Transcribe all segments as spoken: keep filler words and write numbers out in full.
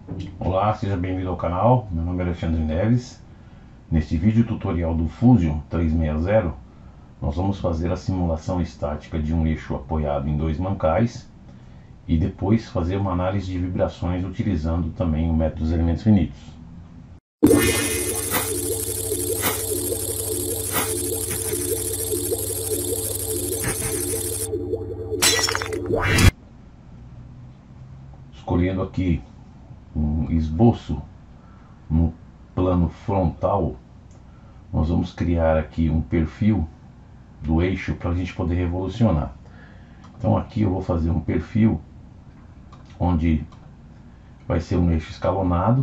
Olá, seja bem-vindo ao canal. Meu nome é Alexandre Neves. Neste vídeo tutorial do Fusion trezentos e sessenta, nós vamos fazer a simulação estática de um eixo apoiado em dois mancais e depois fazer uma análise de vibrações utilizando também o método dos elementos finitos. Escolhendo aqui um esboço no plano frontal, nós vamos criar aqui um perfil do eixo para a gente poder revolucionar. Então aqui eu vou fazer um perfil onde vai ser um eixo escalonado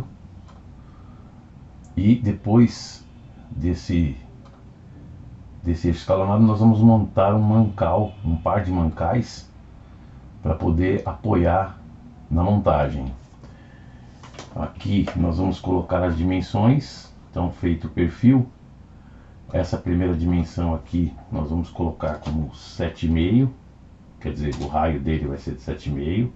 e depois desse desse eixo escalonado nós vamos montar um mancal, um par de mancais para poder apoiar na montagem. Aqui nós vamos colocar as dimensões. Então, feito o perfil, essa primeira dimensão aqui nós vamos colocar como sete vírgula cinco, quer dizer, o raio dele vai ser de sete vírgula cinco.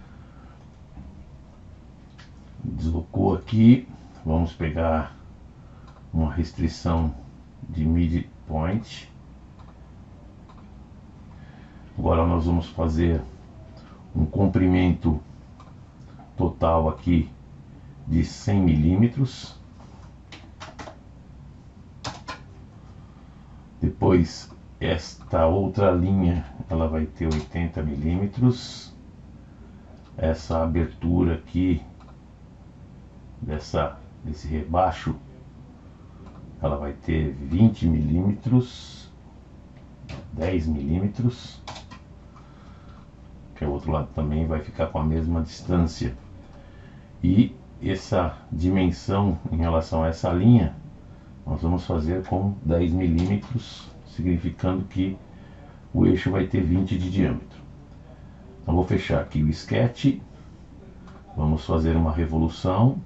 Deslocou aqui, vamos pegar uma restrição de midpoint. Agora nós vamos fazer um comprimento total aqui de cem milímetros. Depois esta outra linha ela vai ter oitenta milímetros. Essa abertura aqui dessa desse rebaixo ela vai ter vinte milímetros, dez milímetros, que o outro lado também vai ficar com a mesma distância. E essa dimensão em relação a essa linha nós vamos fazer com dez milímetros, significando que o eixo vai ter vinte de diâmetro. Então vou fechar aqui o sketch, vamos fazer uma revolução.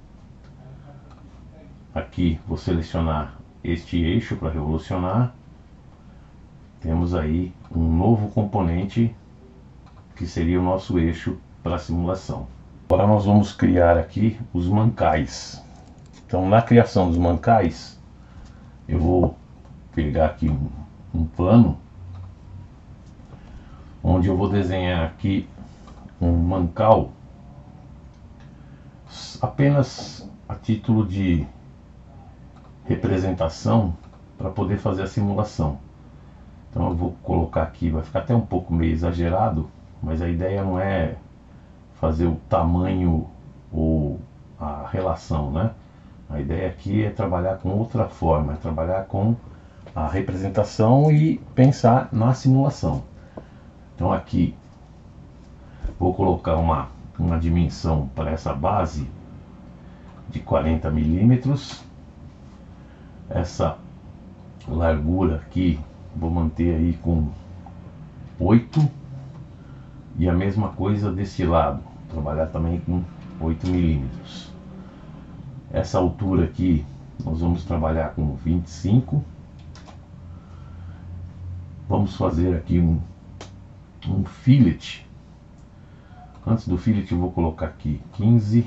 Aqui vou selecionar este eixo para revolucionar. Temos aí um novo componente que seria o nosso eixo para a simulação. Agora nós vamos criar aqui os mancais. Então, na criação dos mancais, eu vou pegar aqui um, um plano onde eu vou desenhar aqui um mancal apenas a título de representação para poder fazer a simulação. Então eu vou colocar aqui, vai ficar até um pouco meio exagerado, mas a ideia não é fazer o tamanho ou a relação, né? A ideia aqui é trabalhar com outra forma, é trabalhar com a representação e pensar na simulação. Então aqui vou colocar uma, uma dimensão para essa base de quarenta milímetros. Essa largura aqui vou manter aí com oito, e a mesma coisa desse lado, trabalhar também com oito milímetros. Essa altura aqui nós vamos trabalhar com vinte e cinco. Vamos fazer aqui um, um fillet. Antes do fillet eu vou colocar aqui quinze.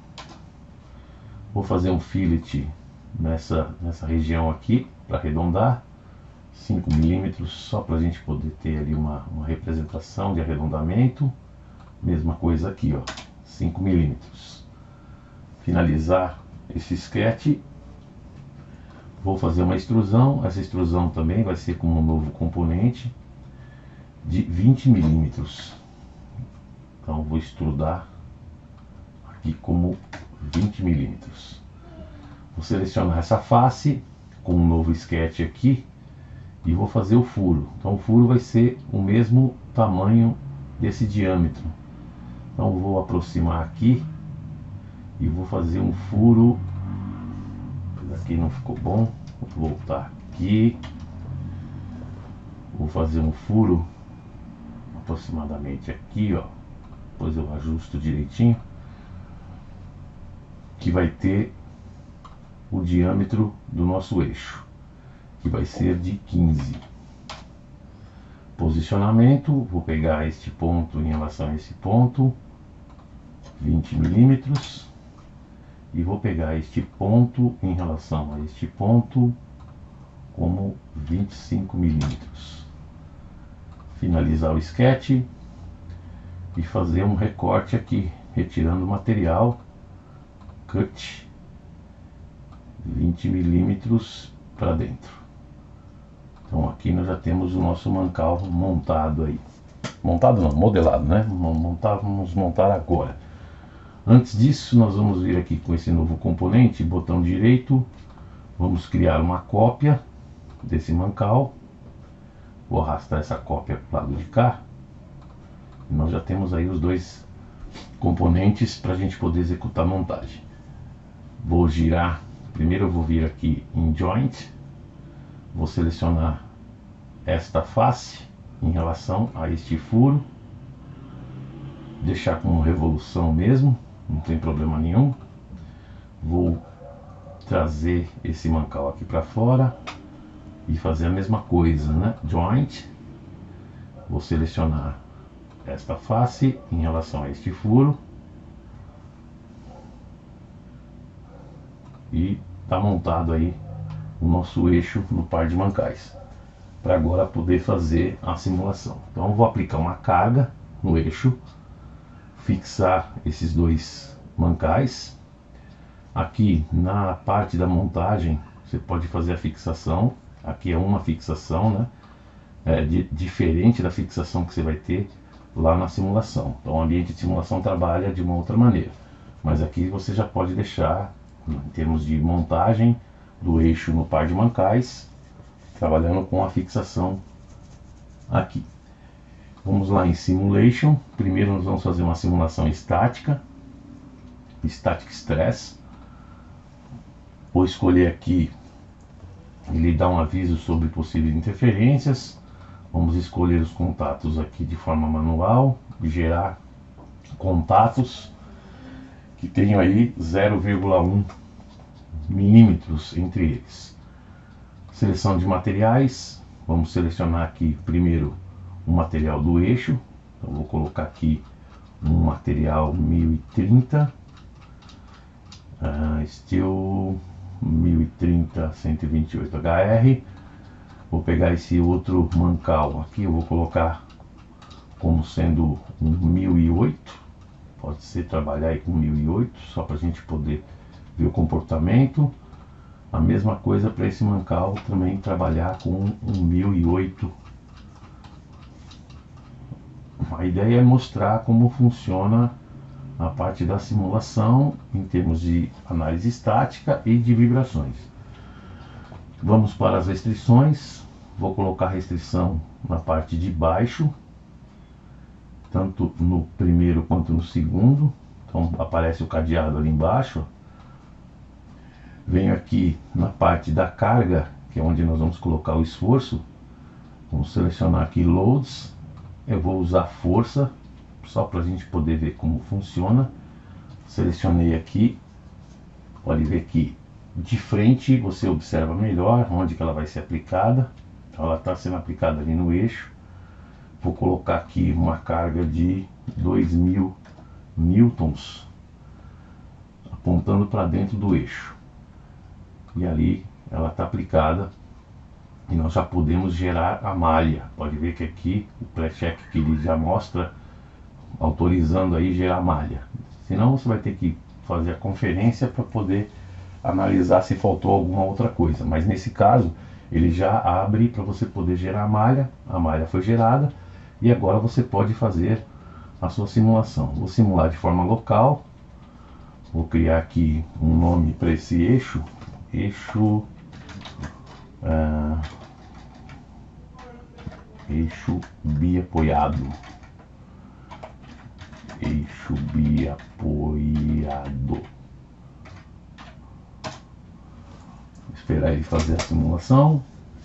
Vou fazer um fillet nessa, nessa região aqui para arredondar, cinco milímetros, só para a gente poder ter ali uma, uma representação de arredondamento. Mesma coisa aqui, ó, cinco milímetros. Finalizar esse sketch, vou fazer uma extrusão. Essa extrusão também vai ser com um novo componente de vinte milímetros. Então vou extrudar aqui como vinte milímetros. Vou selecionar essa face com um novo sketch aqui e vou fazer o furo. Então o furo vai ser o mesmo tamanho desse diâmetro. Então vou aproximar aqui e vou fazer um furo. Aqui não ficou bom, vou voltar aqui. Vou fazer um furo aproximadamente aqui, ó. Depois eu ajusto direitinho, que vai ter o diâmetro do nosso eixo, que vai ser de quinze. Posicionamento, vou pegar este ponto em relação a esse ponto, vinte milímetros. e vou pegar este ponto em relação a este ponto como vinte e cinco milímetros. Finalizar o sketch e fazer um recorte aqui, retirando o material, cut vinte milímetros para dentro. Então aqui nós já temos o nosso mancal montado aí. Montado não, modelado, né? Montar, vamos montar agora. Antes disso, nós vamos vir aqui com esse novo componente, botão direito, vamos criar uma cópia desse mancal. Vou arrastar essa cópia para o lado de cá. E nós já temos aí os dois componentes para a gente poder executar a montagem. Vou girar, primeiro eu vou vir aqui em Joint, vou selecionar esta face em relação a este furo, deixar com revolução mesmo, não tem problema nenhum. Vou trazer esse mancal aqui para fora e fazer a mesma coisa, né? Joint, vou selecionar esta face em relação a este furo e tá montado aí o nosso eixo no par de mancais, para agora poder fazer a simulação. Então eu vou aplicar uma carga no eixo, fixar esses dois mancais. Aqui na parte da montagem você pode fazer a fixação. Aqui é uma fixação, né? É de, diferente da fixação que você vai ter lá na simulação. Então o ambiente de simulação trabalha de uma outra maneira, mas aqui você já pode deixar em termos de montagem do eixo no par de mancais, trabalhando com a fixação aqui. Vamos lá em Simulation. Primeiro nós vamos fazer uma simulação estática, Static Stress. Vou escolher aqui, ele dá um aviso sobre possíveis interferências. Vamos escolher os contatos aqui de forma manual, gerar contatos que tenham aí zero vírgula um milímetros entre eles. Seleção de materiais, vamos selecionar aqui primeiro o material do eixo. Então vou colocar aqui um material mil e trinta, uh, Steel mil e trinta cento e vinte e oito H R. Vou pegar esse outro mancal aqui, eu vou colocar como sendo um mil e oito, pode ser trabalhar aí com mil e oito, só para a gente poder ver o comportamento. A mesma coisa para esse mancal, também trabalhar com um mil e oito. A ideia é mostrar como funciona a parte da simulação em termos de análise estática e de vibrações. Vamos para as restrições. Vou colocar restrição na parte de baixo, tanto no primeiro quanto no segundo. Então aparece o cadeado ali embaixo. Venho aqui na parte da carga, que é onde nós vamos colocar o esforço. Vamos selecionar aqui Loads. Eu vou usar força, só para a gente poder ver como funciona. Selecionei aqui, pode ver que de frente você observa melhor onde que ela vai ser aplicada. Então ela está sendo aplicada ali no eixo. Vou colocar aqui uma carga de dois mil newtons apontando para dentro do eixo, e ali ela está aplicada e nós já podemos gerar a malha. Pode ver que aqui o pré-check que ele já mostra autorizando aí gerar malha. Senão você vai ter que fazer a conferência para poder analisar se faltou alguma outra coisa, mas nesse caso ele já abre para você poder gerar a malha. A malha foi gerada e agora você pode fazer a sua simulação. Vou simular de forma local. Vou criar aqui um nome para esse eixo, eixo uh, eixo biapoiado, eixo biapoiado. Esperar ele fazer a simulação.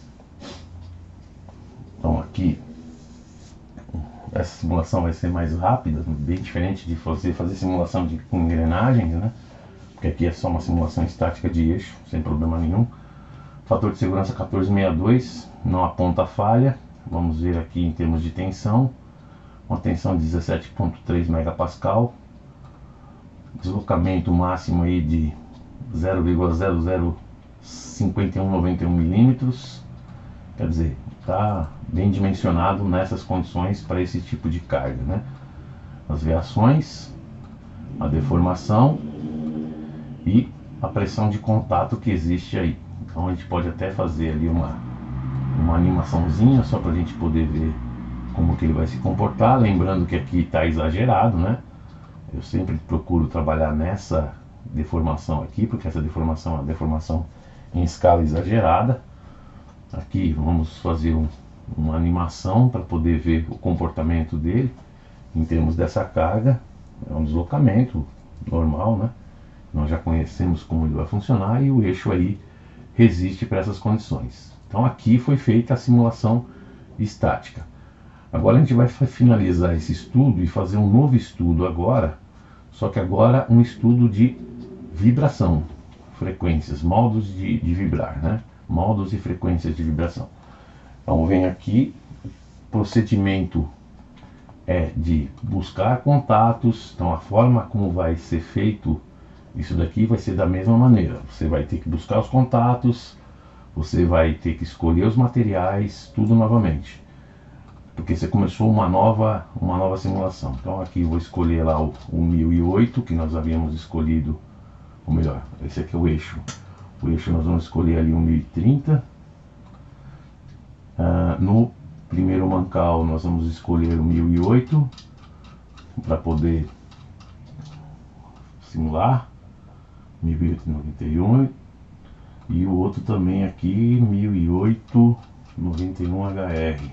Então aqui essa simulação vai ser mais rápida, bem diferente de fazer, fazer simulação de, com engrenagens, né? Porque aqui é só uma simulação estática de eixo, sem problema nenhum. Fator de segurança quatorze sessenta e dois, não aponta falha. Vamos ver aqui em termos de tensão, uma tensão de dezessete ponto três megapascal. deslocamento máximo aí de zero vírgula zero zero cinco um nove um milímetros. Quer dizer, está bem dimensionado nessas condições para esse tipo de carga, né? As veações, a deformação e a pressão de contato que existe aí. Então a gente pode até fazer ali uma, uma animaçãozinha só para a gente poder ver como que ele vai se comportar. Lembrando que aqui está exagerado, né? Eu sempre procuro trabalhar nessa deformação aqui, porque essa deformação é uma deformação em escala exagerada. Aqui vamos fazer um, uma animação para poder ver o comportamento dele em termos dessa carga. É um deslocamento normal, né? Nós já conhecemos como ele vai funcionar e o eixo aí resiste para essas condições. Então aqui foi feita a simulação estática. Agora a gente vai finalizar esse estudo e fazer um novo estudo agora, só que agora um estudo de vibração, frequências, modos de, de vibrar, né? Modos e frequências de vibração. Então vem aqui, procedimento é de buscar contatos. Então a forma como vai ser feito isso daqui vai ser da mesma maneira. Você vai ter que buscar os contatos, você vai ter que escolher os materiais, tudo novamente, porque você começou uma nova, uma nova simulação. Então aqui eu vou escolher lá o, o mil e oito que nós havíamos escolhido, ou melhor, esse aqui é o eixo. O eixo nós vamos escolher ali o mil e trinta. Uh, no primeiro mancal nós vamos escolher o mil e oito para poder simular. mil e noventa e um. E o outro também aqui, mil e oito noventa e um H R.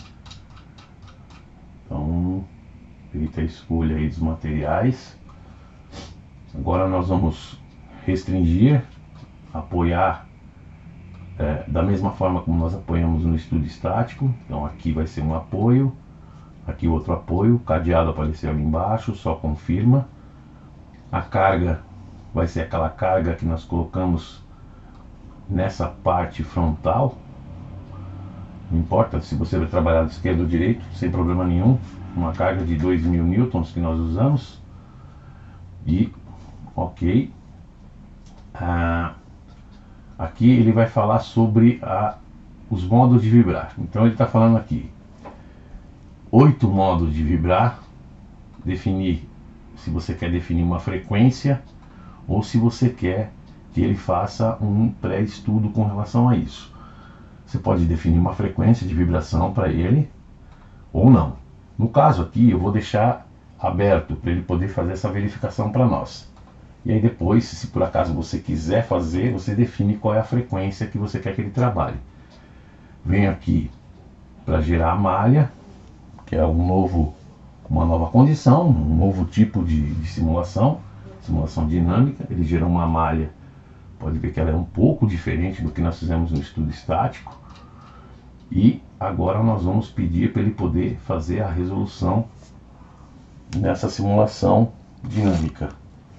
Então, feita a escolha aí dos materiais. Agora nós vamos restringir, apoiar é, da mesma forma como nós apoiamos no estudo estático. Então aqui vai ser um apoio, aqui outro apoio, cadeado apareceu ali embaixo, só confirma. A carga vai ser aquela carga que nós colocamos nessa parte frontal. Não importa se você vai trabalhar de esquerda ou direito, sem problema nenhum. Uma carga de dois mil newtons que nós usamos. E ok. Ah, aqui ele vai falar sobre a, os modos de vibrar. Então ele está falando aqui oito modos de vibrar. Definir se você quer definir uma frequência ou se você quer que ele faça um pré-estudo com relação a isso. Você pode definir uma frequência de vibração para ele ou não. No caso aqui eu vou deixar aberto para ele poder fazer essa verificação para nós. E aí depois, se por acaso você quiser fazer, você define qual é a frequência que você quer que ele trabalhe. Venho aqui para gerar a malha, que é um novo, uma nova condição, um novo tipo de, de simulação, simulação dinâmica. Ele gerou uma malha, pode ver que ela é um pouco diferente do que nós fizemos no estudo estático. E agora nós vamos pedir para ele poder fazer a resolução nessa simulação dinâmica.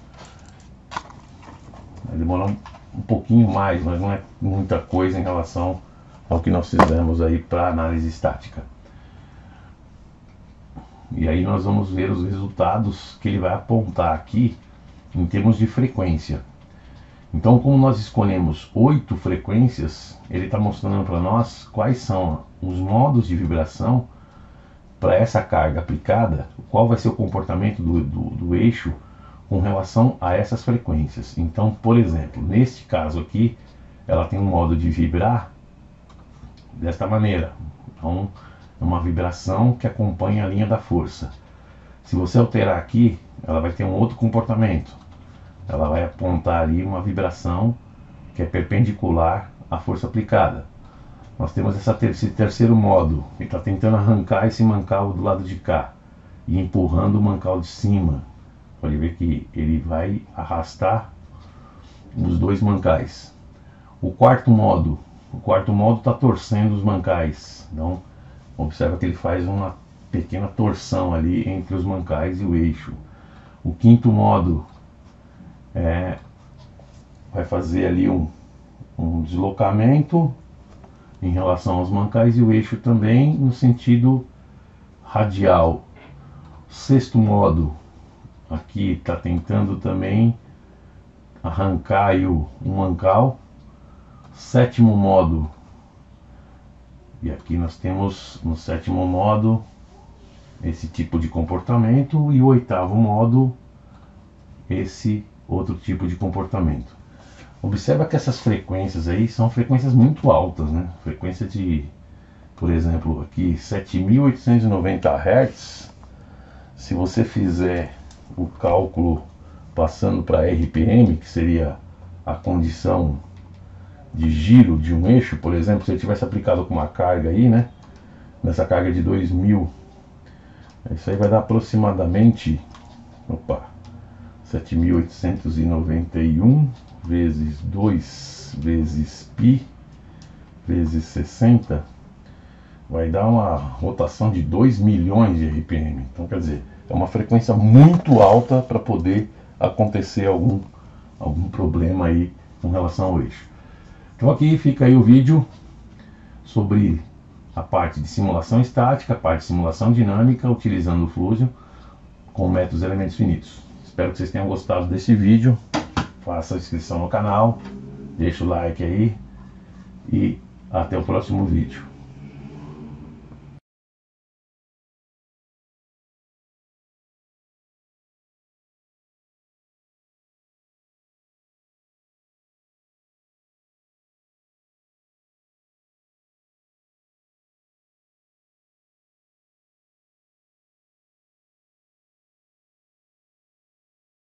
Vai demorar um, um pouquinho mais, mas não é muita coisa em relação ao que nós fizemos aí para análise estática. E aí nós vamos ver os resultados que ele vai apontar aqui em termos de frequência. Então, como nós escolhemos oito frequências, ele está mostrando para nós quais são os modos de vibração para essa carga aplicada, qual vai ser o comportamento do, do, do eixo com relação a essas frequências. Então, por exemplo, neste caso aqui, ela tem um modo de vibrar desta maneira. Então, é uma vibração que acompanha a linha da força. Se você alterar aqui, ela vai ter um outro comportamento. Ela vai apontar ali uma vibração que é perpendicular à força aplicada. Nós temos essa ter esse terceiro modo, que está tentando arrancar esse mancal do lado de cá e empurrando o mancal de cima. Pode ver que ele vai arrastar os dois mancais. O quarto modo, o quarto modo está torcendo os mancais. Então, observa que ele faz uma pequena torção ali entre os mancais e o eixo. O quinto modo é, vai fazer ali um, um deslocamento em relação aos mancais e o eixo também no sentido radial. O sexto modo aqui está tentando também arrancar aí o, um mancal. Sétimo modo, e aqui nós temos no sétimo modo esse tipo de comportamento, e o oitavo modo esse outro tipo de comportamento. Observa que essas frequências aí são frequências muito altas, né? Frequência de, por exemplo, aqui sete mil oitocentos e noventa hertz. Se você fizer o cálculo passando para R P M, que seria a condição de giro de um eixo, por exemplo, se ele tivesse aplicado com uma carga aí, né? Nessa carga de dois mil, isso aí vai dar aproximadamente, opa, sete mil oitocentos e noventa e um vezes dois vezes π vezes sessenta, vai dar uma rotação de dois milhões de R P M. Então, quer dizer, é uma frequência muito alta para poder acontecer algum, algum problema aí com relação ao eixo. Então aqui fica aí o vídeo sobre a parte de simulação estática, a parte de simulação dinâmica, utilizando o Fusion com métodos elementos finitos. Espero que vocês tenham gostado desse vídeo. Faça a inscrição no canal, deixa o like aí e até o próximo vídeo.